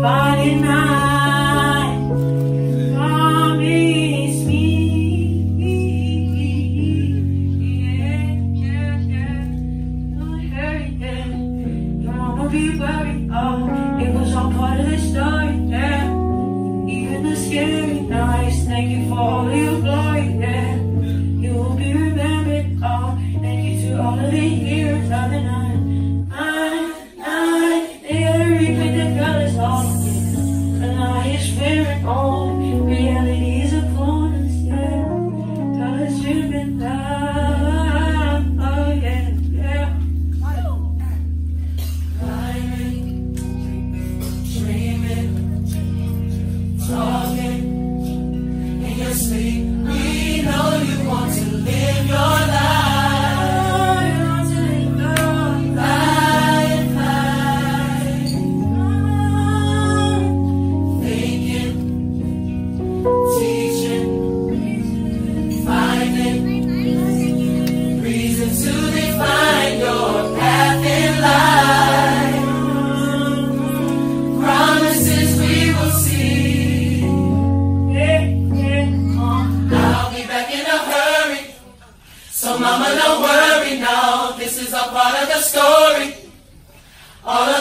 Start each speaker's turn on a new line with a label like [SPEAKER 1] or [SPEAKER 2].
[SPEAKER 1] Friday night, promise me. Don't hurry, don't wanna be worried. Oh, it was all part of the story, yeah. Even the scary nights, thank you for all of your glory, yeah. You will be remembered, oh, thank you to all of the years of the night. They gotta repaint the colors off, yeah. The night is wearing on, reality is upon us, yeah. Colors dripping down, oh yeah, yeah. Climbing, dreaming, talking in your sleep. We know you want to live your life. Thinking, teaching, finding reasons to define your path in life. Promises we will see. I'll be back in a hurry, so mama don't worry now. This is a part of the story. All